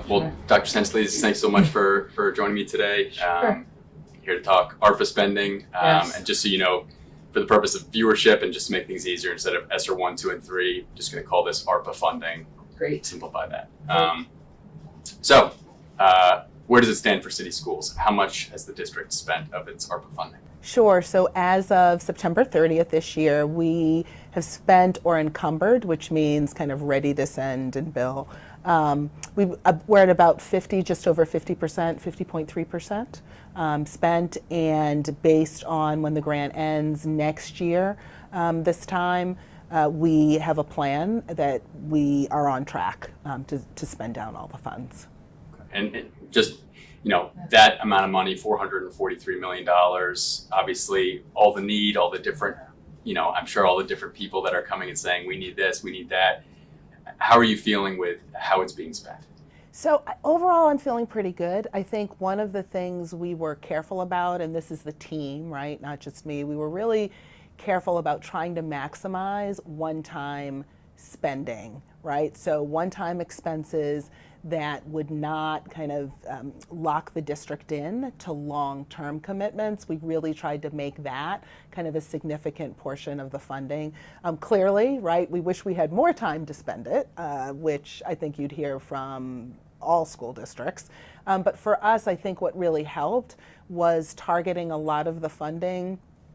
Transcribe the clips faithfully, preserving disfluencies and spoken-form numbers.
Well, Doctor Santelises, thanks so much for, for joining me today. Sure. Um, here to talk ARPA spending. Um, Yes. And just so you know, for the purpose of viewership and just to make things easier, instead of ESSER one, two, and three, just going to call this ARPA funding. Great. Simplify that. Um, so, uh, where does it stand for city schools? How much has the district spent of its ARPA funding? Sure. So as of September thirtieth this year, we have spent or encumbered, which means kind of ready to send and bill. Um, we, uh, we're at about fifty, just over fifty percent, fifty point three percent um, spent, and based on when the grant ends next year, um, this time, uh, we have a plan that we are on track um, to, to spend down all the funds. And, and just, you know, that amount of money, four hundred forty-three million dollars, obviously all the need, all the different, you know, I'm sure all the different people that are coming and saying, we need this, we need that. How are you feeling with how it's being spent? So overall, I'm feeling pretty good. I think one of the things we were careful about, and this is the team, right, not just me, we were really careful about trying to maximize one-time spending, right? So one-time expenses that would not kind of um, lock the district in to long-term commitments. We really tried to make that kind of a significant portion of the funding. Um, clearly, right, we wish we had more time to spend it, uh, which I think you'd hear from all school districts. Um, but for us, I think what really helped was targeting a lot of the funding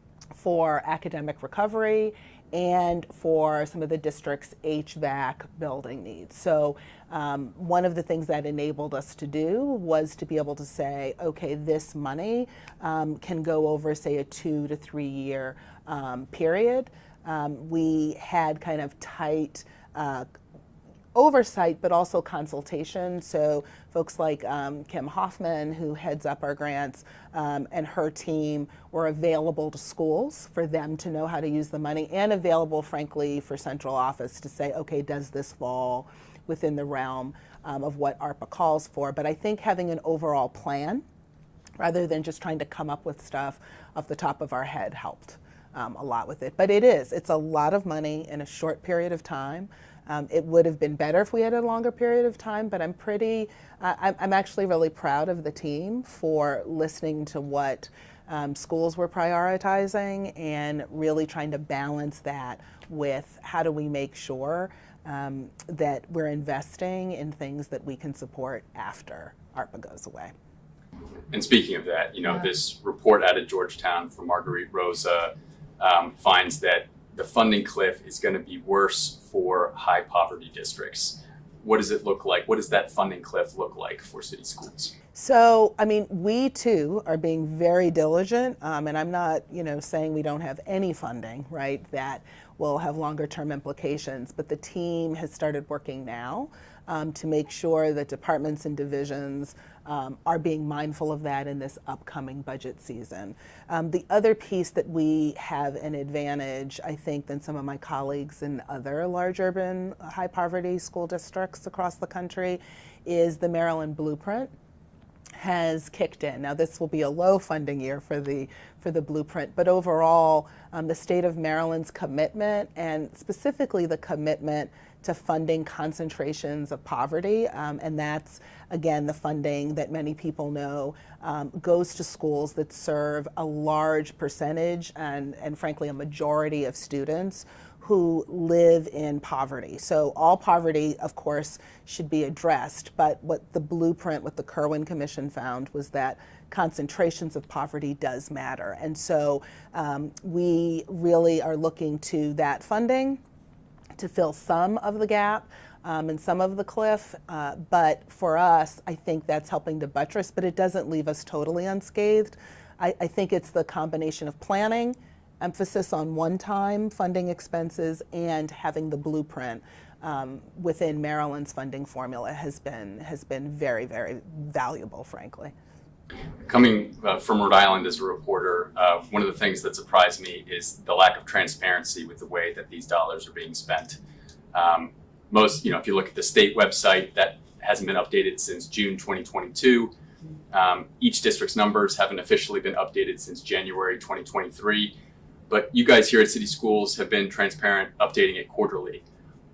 for academic recovery and for some of the district's H V A C building needs. So um, one of the things that enabled us to do was to be able to say, okay, this money um, can go over, say, a two to three year um, period. Um, we had kind of tight uh, oversight, but also consultation. So folks like um, Kim Hoffman, who heads up our grants, um, and her team were available to schools for them to know how to use the money, and available, frankly, for central office to say, okay, does this fall within the realm um, of what ARPA calls for? But I think having an overall plan, rather than just trying to come up with stuff off the top of our head, helped um, a lot with it. But it is, it's a lot of money in a short period of time. Um, it would have been better if we had a longer period of time, but I'm pretty, uh, I'm, I'm actually really proud of the team for listening to what um, schools were prioritizing and really trying to balance that with how do we make sure um, that we're investing in things that we can support after ARPA goes away. And speaking of that, you know, Yeah. this report out of Georgetown from Marguerite Rosa um, finds that the funding cliff is going to be worse for high poverty districts. What does it look like? What does that funding cliff look like for city schools? So, I mean, we too are being very diligent, um, and I'm not, you know, saying we don't have any funding, right, that will have longer term implications, but the team has started working now um, to make sure that departments and divisions um, are being mindful of that in this upcoming budget season. Um, the other piece that we have an advantage, I think, than some of my colleagues in other large urban high poverty school districts across the country is the Maryland Blueprint has kicked in. Now this will be a low funding year for the for the blueprint, but overall um, the state of Maryland's commitment, and specifically the commitment to funding concentrations of poverty, um, and that's again the funding that many people know um, goes to schools that serve a large percentage and, and frankly a majority of students who live in poverty. So all poverty, of course, should be addressed, but what the blueprint, what the Kirwan Commission found was that concentrations of poverty does matter. And so um, we really are looking to that funding to fill some of the gap um, and some of the cliff, uh, but for us, I think that's helping to buttress, but it doesn't leave us totally unscathed. I, I think it's the combination of planning, emphasis on one-time funding expenses, and having the blueprint um, within Maryland's funding formula has been has been very, very valuable, frankly. Coming uh, from Rhode Island as a reporter, uh, one of the things that surprised me is the lack of transparency with the way that these dollars are being spent. Um, most, you know, if you look at the state website, that hasn't been updated since June twenty twenty-two. Um, each district's numbers haven't officially been updated since January twenty twenty-three. But you guys here at City Schools have been transparent, updating it quarterly.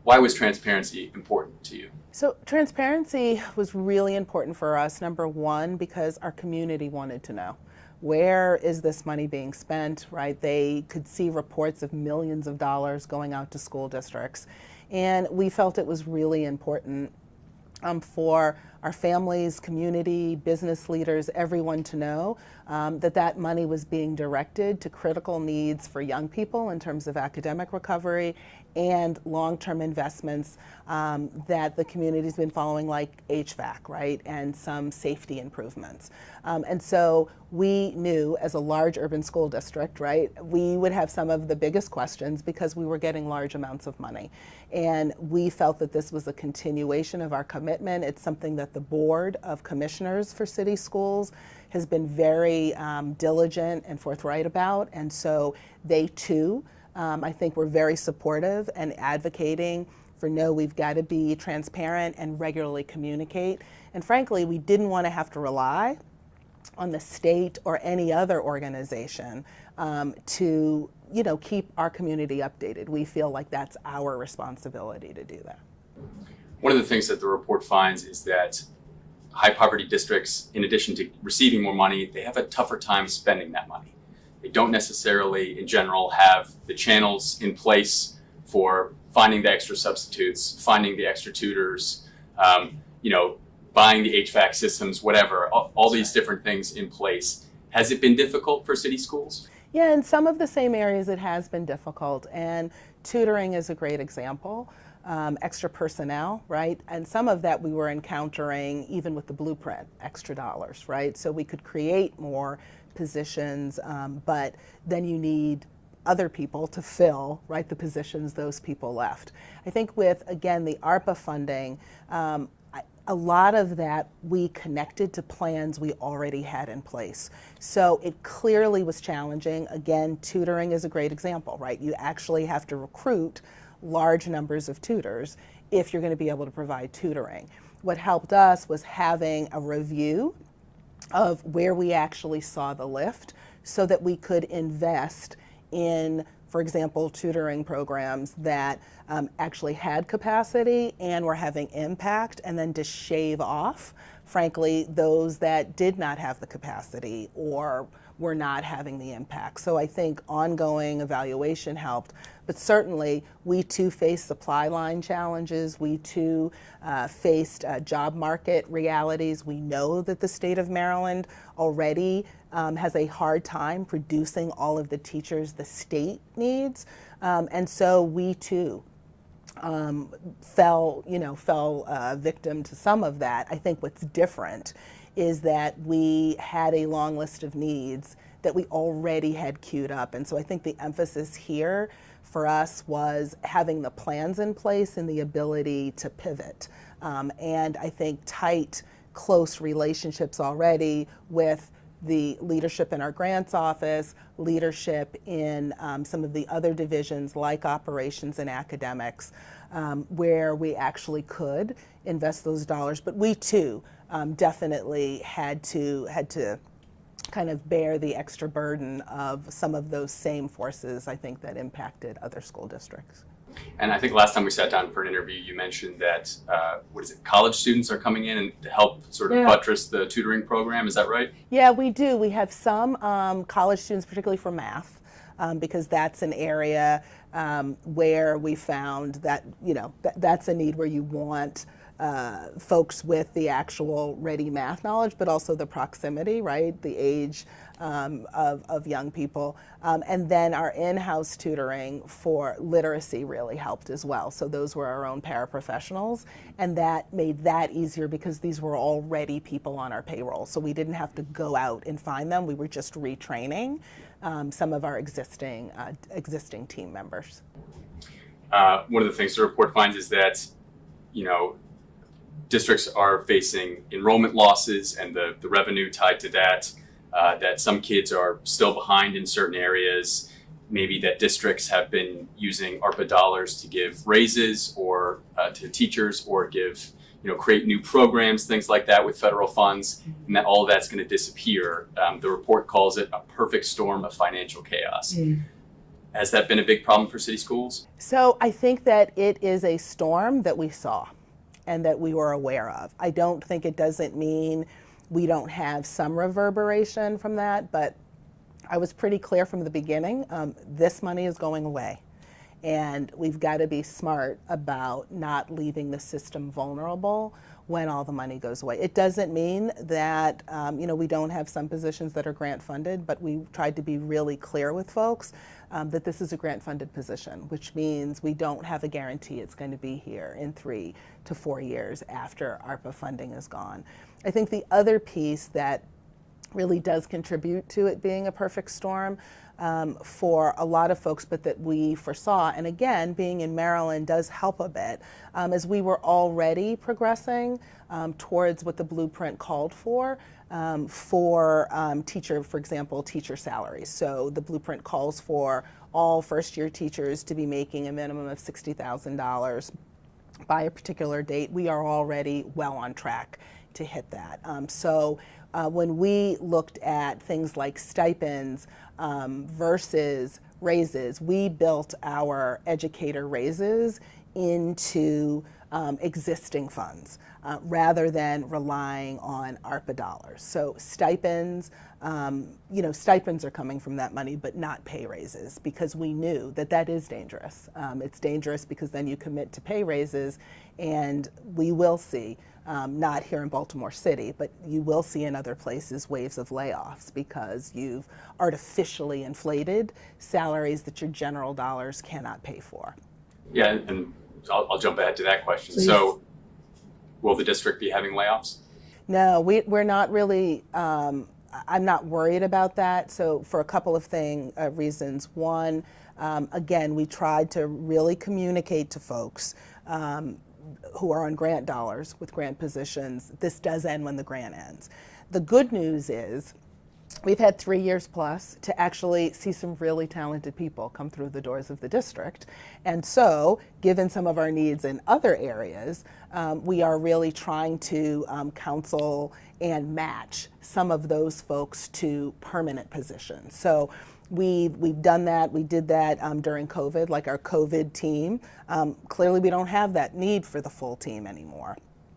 why was transparency important to you? So transparency was really important for us, number one, because our community wanted to know. Where is this money being spent, right? They could see reports of millions of dollars going out to school districts. And we felt it was really important um, for our families, community, business leaders, everyone to know um, that that money was being directed to critical needs for young people in terms of academic recovery and long-term investments um, that the community's been following, like H V A C, right, and some safety improvements. Um, and so we knew, as a large urban school district, right, we would have some of the biggest questions because we were getting large amounts of money. And we felt that this was a continuation of our commitment. It's something that the Board of Commissioners for City Schools has been very um, diligent and forthright about. And so they too, Um, I think we're very supportive and advocating for no, we've got to be transparent and regularly communicate. And frankly, we didn't want to have to rely on the state or any other organization um, to, you know, keep our community updated. We feel like that's our responsibility to do that. One of the things that the report finds is that high poverty districts, in addition to receiving more money, they have a tougher time spending that money. They don't necessarily, in general, have the channels in place for finding the extra substitutes, finding the extra tutors, um, you know, buying the H V A C systems, whatever, all, all these different things in place. Has it been difficult for city schools? Yeah, in some of the same areas it has been difficult, and tutoring is a great example. Um, extra personnel, right? And some of that we were encountering even with the blueprint, extra dollars, right? So we could create more positions, um, but then you need other people to fill, right, the positions those people left. I think with, again, the ARPA funding, um, I, a lot of that we connected to plans we already had in place. So it clearly was challenging. Again, tutoring is a great example, right? You actually have to recruit large numbers of tutors if you're going to be able to provide tutoring. What helped us was having a review of where we actually saw the lift so that we could invest in, for example, tutoring programs that um, actually had capacity and were having impact, and then to shave off, frankly, those that did not have the capacity or were not having the impact. So I think ongoing evaluation helped, but certainly we too faced supply line challenges. We too uh, faced uh, job market realities. We know that the state of Maryland already um, has a hard time producing all of the teachers the state needs, um, and so we too um, fell, you know, fell uh, victim to some of that. I think what's different is that we had a long list of needs that we already had queued up. And so I think the emphasis here for us was having the plans in place and the ability to pivot. Um, and I think tight, close relationships already with the leadership in our grants office, leadership in um, some of the other divisions like operations and academics, um, where we actually could invest those dollars. But we too um, definitely had to had to kind of bear the extra burden of some of those same forces, I think, that impacted other school districts. And I think last time we sat down for an interview, you mentioned that, uh, what is it, college students are coming in and to help sort of yeah. buttress the tutoring program, is that right? Yeah, we do. We have some um, college students, particularly for math, um, because that's an area um, where we found that, you know, th that's a need where you want Uh, folks with the actual ready math knowledge, but also the proximity, right, the age um, of, of young people. Um, and then our in-house tutoring for literacy really helped as well. So those were our own paraprofessionals, and that made that easier because these were already people on our payroll. So we didn't have to go out and find them. We were just retraining um, some of our existing, uh, existing team members. Uh, one of the things the report finds is that, you know, districts are facing enrollment losses and the, the revenue tied to that, uh, that some kids are still behind in certain areas, maybe that districts have been using ARPA dollars to give raises or uh, to teachers or give, you know, create new programs, things like that with federal funds, and that all of that's going to disappear. Um, the report calls it a perfect storm of financial chaos. Mm. Has that been a big problem for city schools? So I think that it is a storm that we saw and that we were aware of. I don't think it doesn't mean we don't have some reverberation from that, but I was pretty clear from the beginning, um, this money is going away. And we've got to be smart about not leaving the system vulnerable when all the money goes away. It doesn't mean that um, you know, we don't have some positions that are grant funded, but we tried to be really clear with folks um, that this is a grant funded position, which means we don't have a guarantee it's going to be here in three to four years after ARPA funding is gone. I think the other piece that really does contribute to it being a perfect storm Um, for a lot of folks, but that we foresaw, and again, being in Maryland does help a bit, um, as we were already progressing um, towards what the blueprint called for, um, for um, teacher, for example, teacher salaries. So the blueprint calls for all first-year teachers to be making a minimum of sixty thousand dollars by a particular date. We are already well on track to hit that. Um, so uh, when we looked at things like stipends um, versus raises, we built our educator raises into um, existing funds uh, rather than relying on ARPA dollars. So stipends, um, you know, stipends are coming from that money, but not pay raises, because we knew that that is dangerous. Um, it's dangerous because then you commit to pay raises, and we will see, um, not here in Baltimore City, but you will see in other places waves of layoffs because you've artificially inflated salaries that your general dollars cannot pay for. Yeah, and I'll, I'll jump ahead to that question. Please. So will the district be having layoffs? No, we, we're not really, um, I'm not worried about that. So for a couple of thing, uh, reasons. One, um, again, we tried to really communicate to folks um, who are on grant dollars with grant positions, this does end when the grant ends. The good news is we've had three years plus to actually see some really talented people come through the doors of the district. And so, given some of our needs in other areas, um, we are really trying to um, counsel and match some of those folks to permanent positions. So we've, we've done that. We did that um, during COVID, like our COVID team. Um, clearly, we don't have that need for the full team anymore.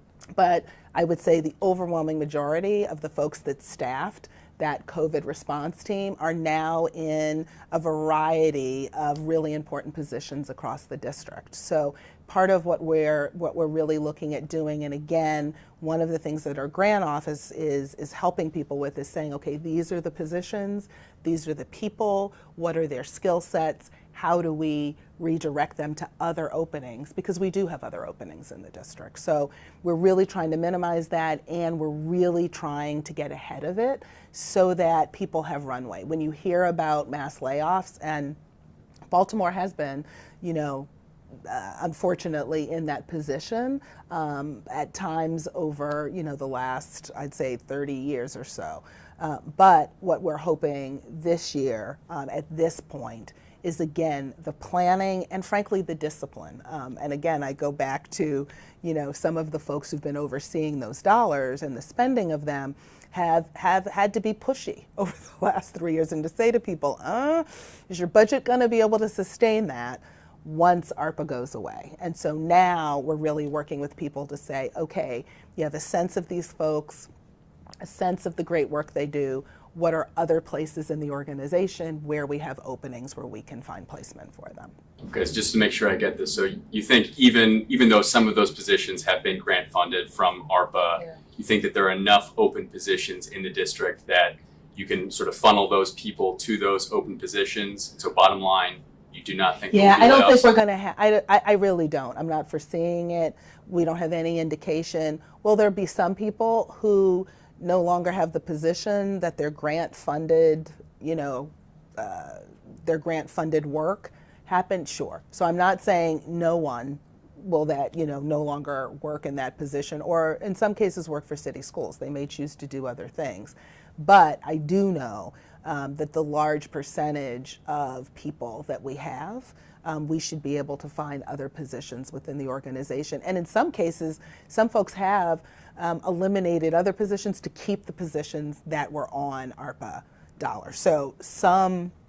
But I would say the overwhelming majority of the folks that staffed that COVID response team are now in a variety of really important positions across the district. So part of what we're what we're really looking at doing, and again, one of the things that our grant office is is helping people with, is saying, okay, these are the positions, these are the people, what are their skill sets, how do we redirect them to other openings, because we do have other openings in the district. So we're really trying to minimize that, and we're really trying to get ahead of it so that people have runway. When you hear about mass layoffs, and Baltimore has been, you know, uh, unfortunately in that position um, at times over, you know, the last, I'd say thirty years or so. Uh, but what we're hoping this year um, at this point is, again, the planning and frankly the discipline. Um, and again, I go back to, you know, some of the folks who've been overseeing those dollars and the spending of them have, have had to be pushy over the last three years and to say to people, uh, is your budget gonna be able to sustain that once ARPA goes away? And so now we're really working with people to say, okay, you have a sense of these folks, a sense of the great work they do. What are other places in the organization where we have openings where we can find placement for them? Okay, so just to make sure I get this, so you think even even though some of those positions have been grant funded from ARPA, yeah. you think that there are enough open positions in the district that you can sort of funnel those people to those open positions? And so bottom line, you do not think Yeah, I don't layoffs? think we're going to have, I, I, I really don't. I'm not foreseeing it. We don't have any indication. Will there be some people who no longer have the position that their grant funded, you know, uh, their grant funded work happened? Sure. So I'm not saying no one will that, you know, no longer work in that position, or in some cases work for city schools. They may choose to do other things. But I do know um, that the large percentage of people that we have, um, we should be able to find other positions within the organization. And in some cases, some folks have um, eliminated other positions to keep the positions that were on ARPA dollars. So some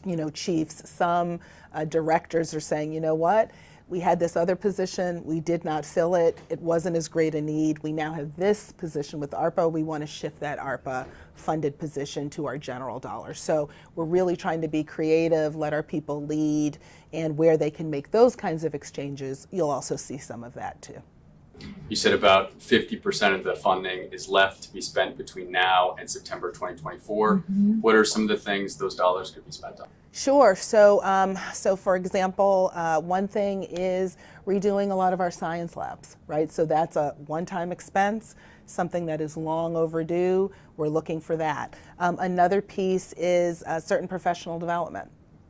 you know, chiefs, some uh, directors are saying, you know what, we had this other position, we did not fill it, it wasn't as great a need, we now have this position with ARPA, we want to shift that ARPA funded position to our general dollars. So we're really trying to be creative, let our people lead, and where they can make those kinds of exchanges, you'll also see some of that too. You said about fifty percent of the funding is left to be spent between now and September twenty twenty-four. Mm-hmm. What are some of the things those dollars could be spent on? Sure. So, um, so for example, uh, one thing is redoing a lot of our science labs, right? So that's a one-time expense, something that is long overdue. We're looking for that. Um, another piece is uh, certain professional development.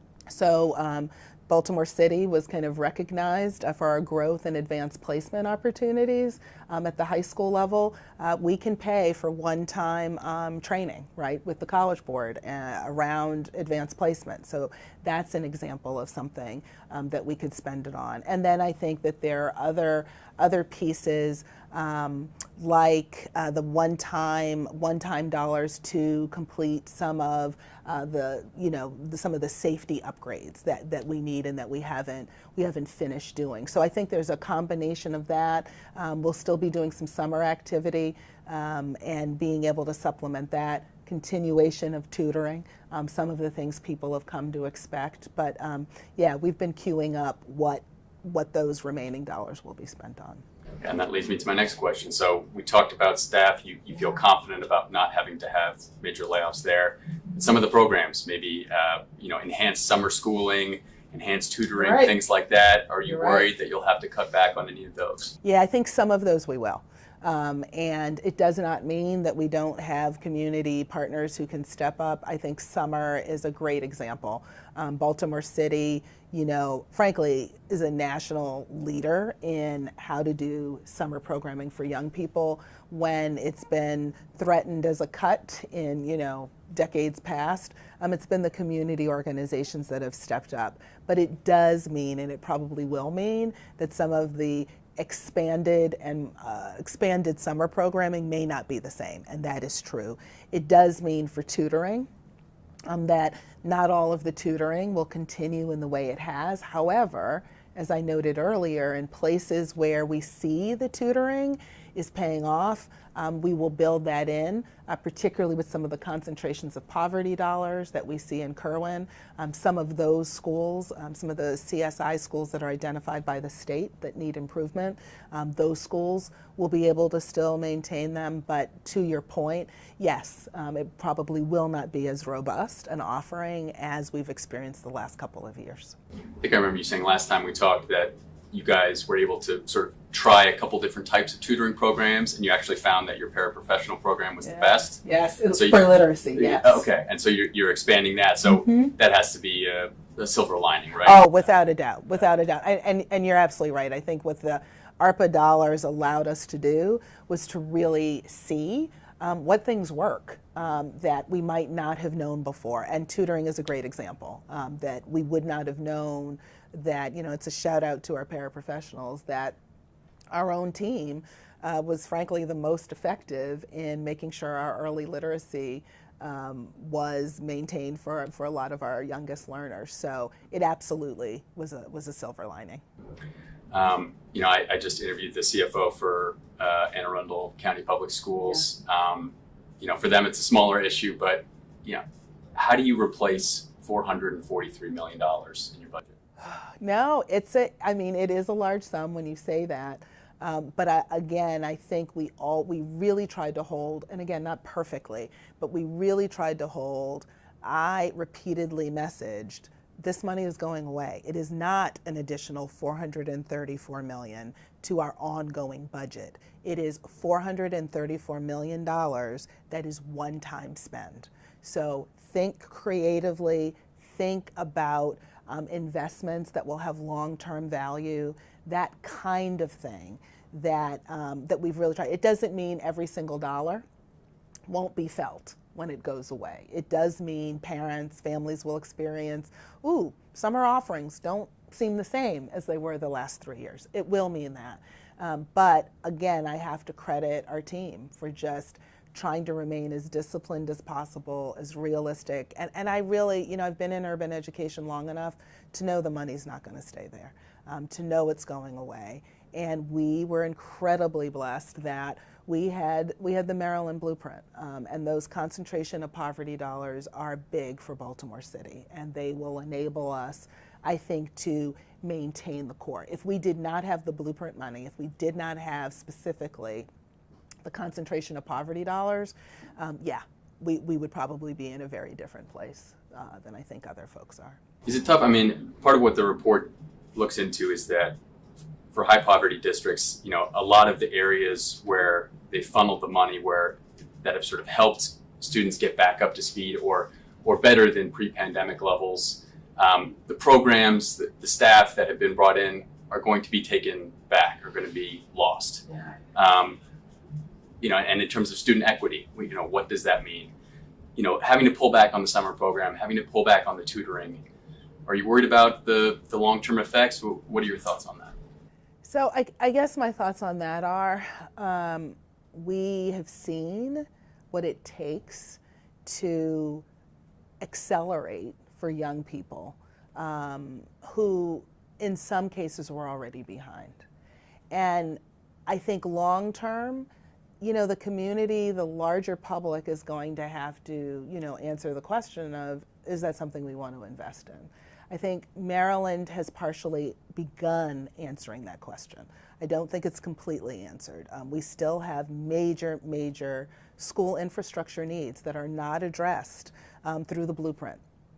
So um, Baltimore City was kind of recognized uh, for our growth and advanced placement opportunities um, at the high school level. Uh, we can pay for one-time um, training, right, with the College Board uh, around advanced placement. So that's an example of something um, that we could spend it on. And then I think that there are other other pieces um, like uh, the one-time one-time dollars to complete some of uh, the you know the, some of the safety upgrades that that we need and that we haven't we haven't finished doing. So I think there's a combination of that. Um, we'll still be doing some summer activity um, and being able to supplement that. Continuation of tutoring, um, some of the things people have come to expect. But um, yeah, we've been queuing up what what those remaining dollars will be spent on. And that leads me to my next question. So we talked about staff. You, you feel confident about not having to have major layoffs there. Some of the programs, maybe uh, you know, enhanced summer schooling, enhanced tutoring, right. Things like that. Are you You're worried right. that you'll have to cut back on any of those? Yeah, I think some of those we will. Um, and it does not mean that we don't have community partners who can step up. I think summer is a great example. Um, Baltimore City, you know, frankly, is a national leader in how to do summer programming for young people when it's been threatened as a cut in, you know, decades past. Um, it's been the community organizations that have stepped up. But it does mean, and it probably will mean, that some of the expanded and uh, expanded summer programming may not be the same, and that is true. It does mean for tutoring um, that not all of the tutoring will continue in the way it has. However, as I noted earlier, in places where we see the tutoring is paying off, um, we will build that in, uh, particularly with some of the concentrations of poverty dollars that we see in Kerwin. Um, some of those schools, um, some of the C S I schools that are identified by the state that need improvement, um, those schools will be able to still maintain them. But to your point, yes, um, it probably will not be as robust an offering as we've experienced the last couple of years. I think I remember you saying last time we talked that you guys were able to sort of try a couple different types of tutoring programs, and you actually found that your paraprofessional program was yeah. the best. Yes, it was so for you, literacy, yes. Okay, and so you're, you're expanding that, so mm-hmm. that has to be a, a silver lining, right? Oh, without a doubt, without a doubt. And, and, and you're absolutely right. I think what the ARPA dollars allowed us to do was to really see um, what things work um, that we might not have known before. And tutoring is a great example um, that we would not have known that, you know, it's a shout out to our paraprofessionals that our own team uh, was frankly the most effective in making sure our early literacy um, was maintained for, for a lot of our youngest learners. So it absolutely was a, was a silver lining. Um, you know, I, I just interviewed the C F O for uh, Anne Arundel County Public Schools. Yeah. Um, you know, for them it's a smaller issue, but, you know, how do you replace four hundred forty-three million dollars in your budget? No, it's a, I mean, it is a large sum when you say that. Um, but I, again, I think we all, we really tried to hold, and again, not perfectly, but we really tried to hold, I repeatedly messaged, this money is going away. It is not an additional four hundred thirty-four million dollars to our ongoing budget. It is four hundred thirty-four million dollars that is one-time spend. So think creatively, think about Um, investments that will have long-term value, that kind of thing that, um, that we've really tried. It doesn't mean every single dollar won't be felt when it goes away. It does mean parents, families will experience, ooh, summer offerings don't seem the same as they were the last three years. It will mean that. Um, but again, I have to credit our team for just trying to remain as disciplined as possible, as realistic. And, and I really, you know, I've been in urban education long enough to know the money's not going to stay there, um, to know it's going away. And we were incredibly blessed that we had, we had the Maryland blueprint. Um, and those concentration of poverty dollars are big for Baltimore City. And they will enable us, I think, to maintain the core. If we did not have the blueprint money, if we did not have specifically the concentration of poverty dollars, um, yeah, we, we would probably be in a very different place uh, than I think other folks are. Is it tough? I mean, part of what the report looks into is that for high poverty districts, you know, a lot of the areas where they funneled the money where that have sort of helped students get back up to speed or, or better than pre-pandemic levels, um, the programs, the, the staff that have been brought in are going to be taken back, are going to be lost. Yeah. Um, You know, and in terms of student equity, we, you know, what does that mean? You know, having to pull back on the summer program, having to pull back on the tutoring. Are you worried about the, the long-term effects? What are your thoughts on that? So I, I guess my thoughts on that are, um, we have seen what it takes to accelerate for young people um, who in some cases were already behind. And I think long-term, you know, the community, the larger public is going to have to, you know, answer the question of, is that something we want to invest in? I think Maryland has partially begun answering that question. I don't think it's completely answered. Um, we still have major, major school infrastructure needs that are not addressed um, through the blueprint.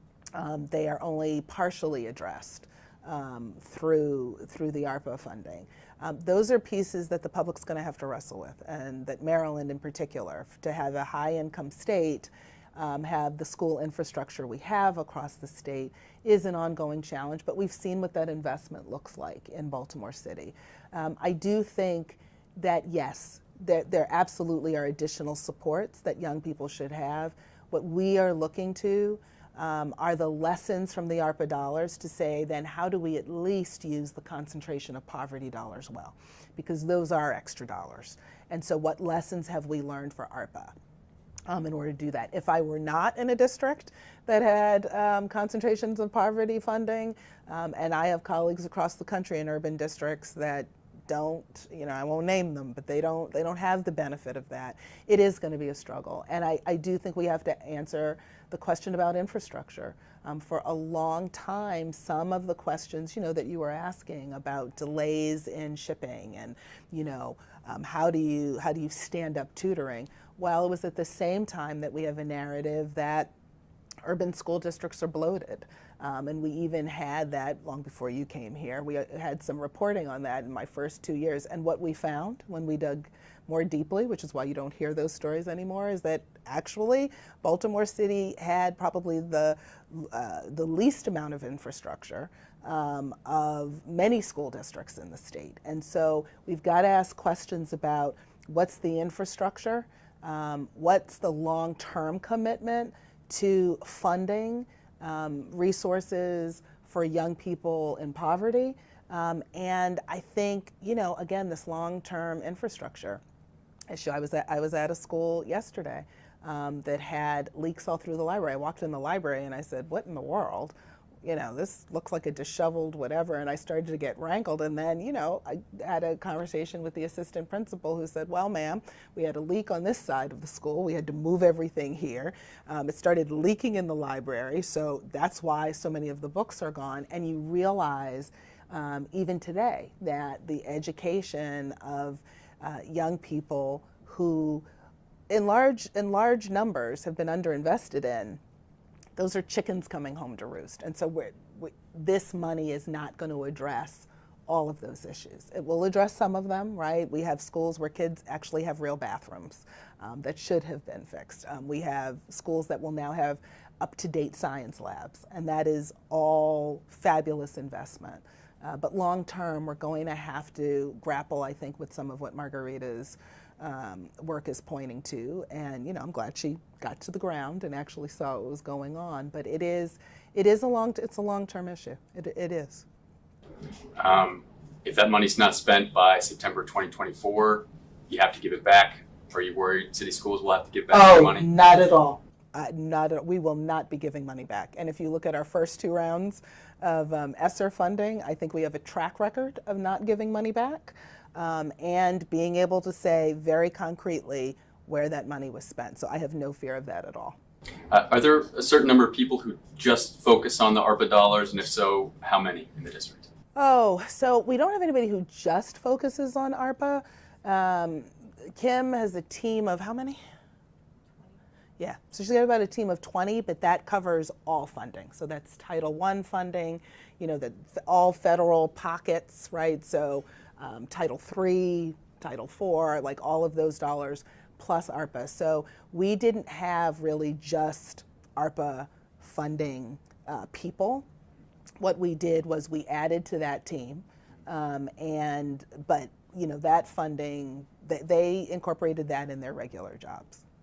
Um, they are only partially addressed um, through, through the ARPA funding. Um, those are pieces that the public's going to have to wrestle with, and that Maryland in particular, to have a high-income state, um, have the school infrastructure we have across the state is an ongoing challenge, but we've seen what that investment looks like in Baltimore City. Um, I do think that, yes, there, there absolutely are additional supports that young people should have. What we are looking to Um, are the lessons from the ARPA dollars to say, then how do we at least use the concentration of poverty dollars well? Because those are extra dollars. And so what lessons have we learned for ARPA um, in order to do that? If I were not in a district that had um, concentrations of poverty funding, um, and I have colleagues across the country in urban districts that don't, you know, I won't name them, but they don't, they don't have the benefit of that. It is going to be a struggle. And I, I do think we have to answer the question about infrastructure. Um, for a long time, some of the questions, you know, that you were asking about delays in shipping and, you know, um, how do you, how do you stand up tutoring? Well, it was at the same time that we have a narrative that urban school districts are bloated. Um, and we even had that long before you came here. We had some reporting on that in my first two years. And what we found when we dug more deeply, which is why you don't hear those stories anymore, is that actually Baltimore City had probably the, uh, the least amount of infrastructure um, of many school districts in the state. And so we've got to ask questions about what's the infrastructure, um, what's the long-term commitment to funding um, resources for young people in poverty. Um, and I think, you know, again, this long-term infrastructure issue. I was at, I was at a school yesterday um, that had leaks all through the library. I walked in the library and I said, what in the world? You know, this looks like a disheveled whatever, and I started to get rankled. And then, you know, I had a conversation with the assistant principal who said, well, ma'am, we had a leak on this side of the school. We had to move everything here. Um, it started leaking in the library, so that's why so many of the books are gone. And you realize, um, even today, that the education of uh, young people who, in large, in large numbers, have been underinvested in, those are chickens coming home to roost. And so we're, we, this money is not going to address all of those issues. It will address some of them, right? We have schools where kids actually have real bathrooms um, that should have been fixed. Um, we have schools that will now have up-to-date science labs, and that is all fabulous investment. Uh, but long-term, we're going to have to grapple, I think, with some of what Margarita's Um, work is pointing to, and you know, I'm glad she got to the ground and actually saw what was going on. But it is, it is a long, it's a long-term issue. It, it is. Um, if that money's not spent by September twenty twenty-four, you have to give it back. Are you worried city schools will have to give back Oh, their money? not at all. Uh, not at, we will not be giving money back. And if you look at our first two rounds of um, ESSER funding, I think we have a track record of not giving money back um, and being able to say very concretely where that money was spent. So I have no fear of that at all. Uh, are there a certain number of people who just focus on the ARPA dollars, and if so, how many in the district? Oh, so we don't have anybody who just focuses on ARPA. Um, Kim has a team of how many? Yeah, so she's got about a team of twenty, but that covers all funding. So that's Title one funding, you know, the, all federal pockets, right? So um, Title three, Title four, like all of those dollars plus ARPA. So we didn't have really just ARPA funding uh, people. What we did was we added to that team, um, and but you know that funding, they, they incorporated that in their regular jobs.